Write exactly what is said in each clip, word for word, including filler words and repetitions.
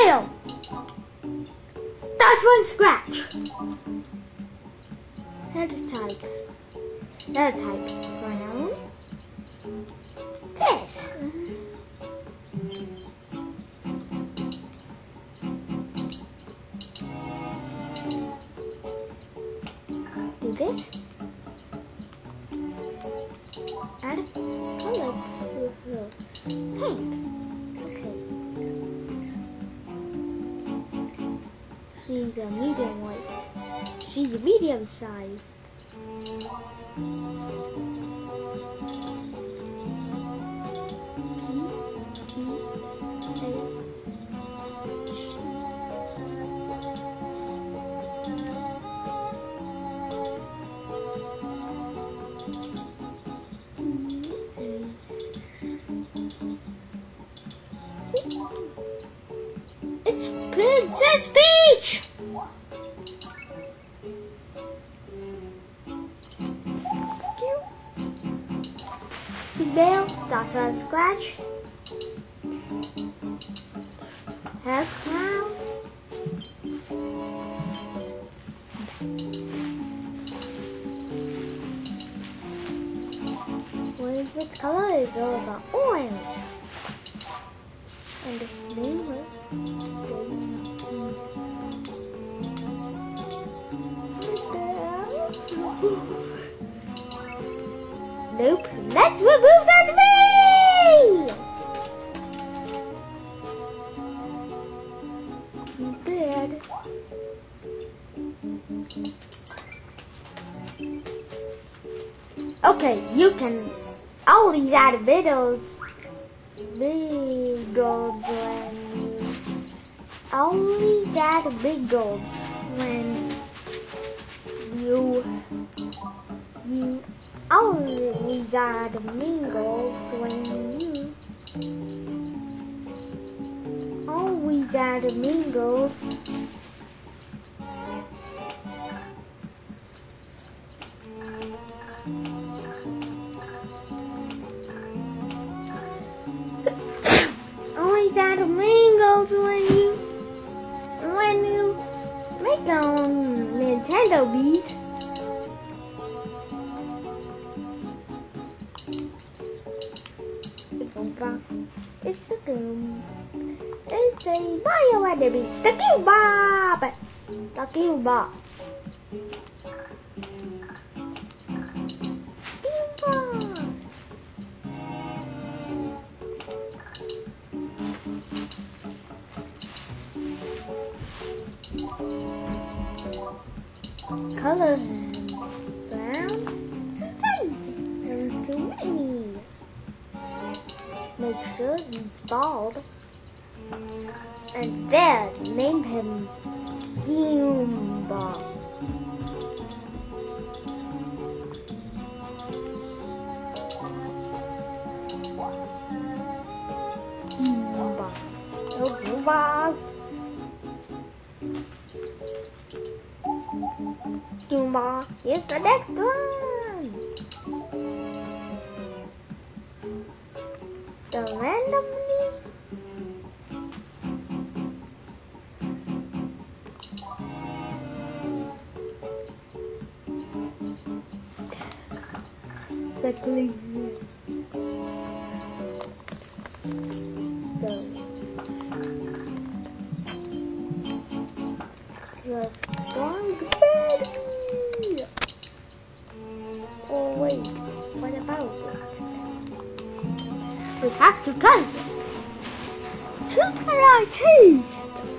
Bam! Start from scratch. Let's type. Let's type brown. This. Do this. Add color to pink. Okay. She's a medium weight. She's a medium size. It's Princess Peach! Big Bell, start from scratch. Have crown. What is its color? Is all about orange. And its name was Nope, let's remove that me! Too bad. Okay, you can always add videos. Big goals when you always add big goals when you you always add mingles when you always add mingles. Always add mingles when you when you make um Nintendo bees. It's a game. It's a bio enemy. The Game Bob. The Game Bob. Game Bob. Color brown. Size and too many. Make sure he's bald. And then name him Goomba. Goomba. Oh, Goombas. Goomba. Here's the next one. The randomly the clean the the strong baby. Oh wait, what about it? We have to cut it. Shoot her our teeth.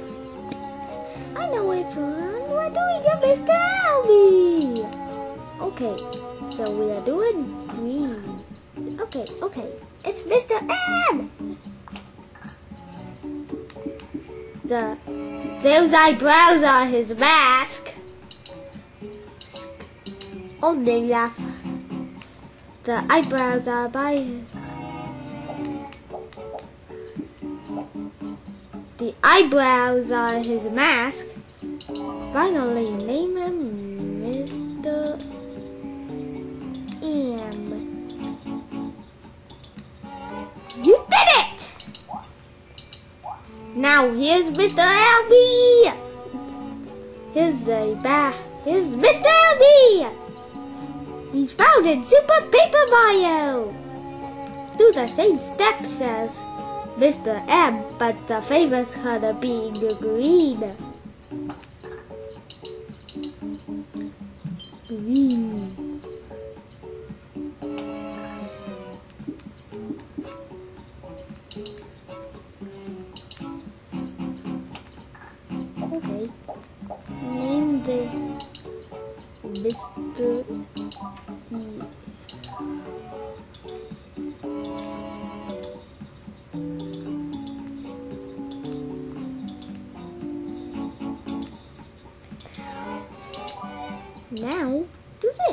I know which one. We're doing it, Mister Albie. Okay, so we are doing green. Okay, okay. It's Mister M. The those eyebrows are his mask. Only laugh. The eyebrows are by his. The eyebrows are his mask. Finally, name him Mister M. You did it! Now here's Mister L B. Here's a ba Here's Mister L B. He's found in Super Paper Mario. Do the same steps as Mister M, but the famous color being green. Green. Okay. Name the Mister E. Now, do this.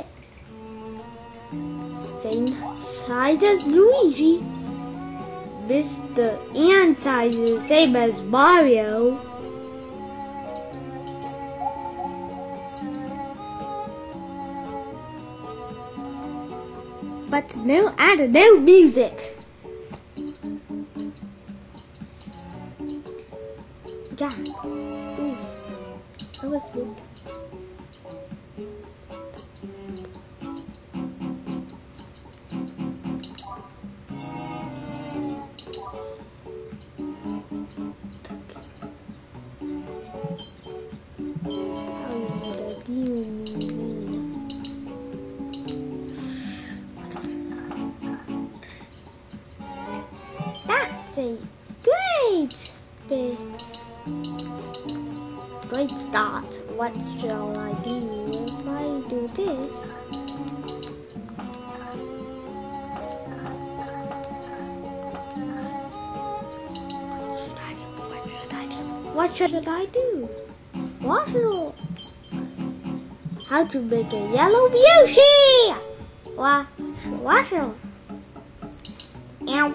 Same size as Luigi. Mister Ian size is the same as Mario. But no and no music. Yeah. Ooh. That was good. That's a great, big, great start. What shall I do if I do this? What should I do? What should How to make a yellow Yoshi? What? What should Ow.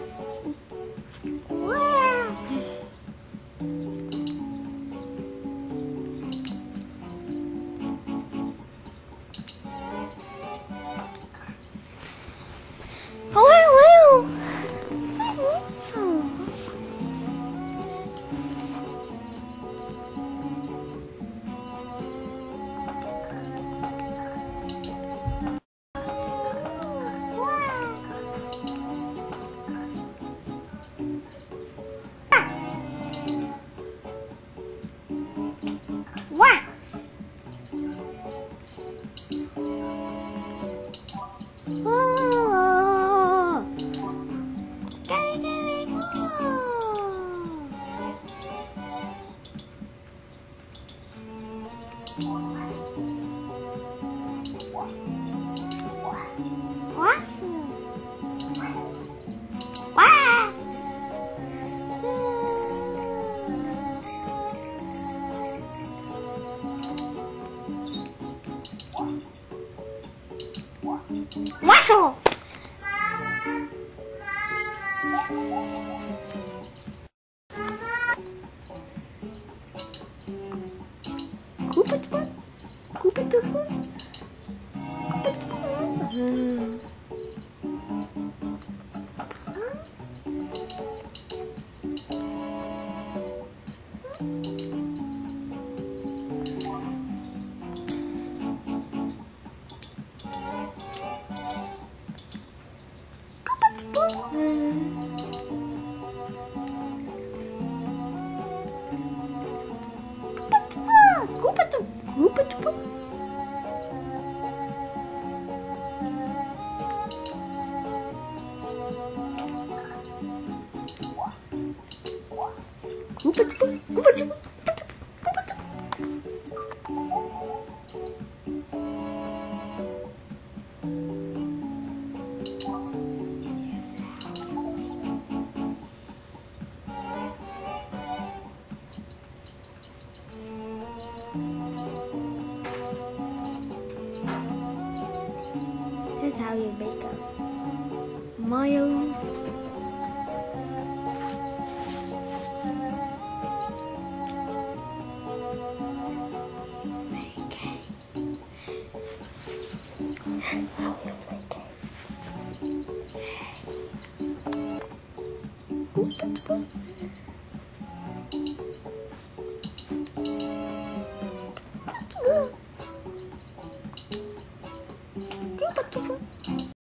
Waffle! Koopa-Troopa? Koopa-Troopa? Koopa-Troopa? Here's how you make a Mayo. chicken.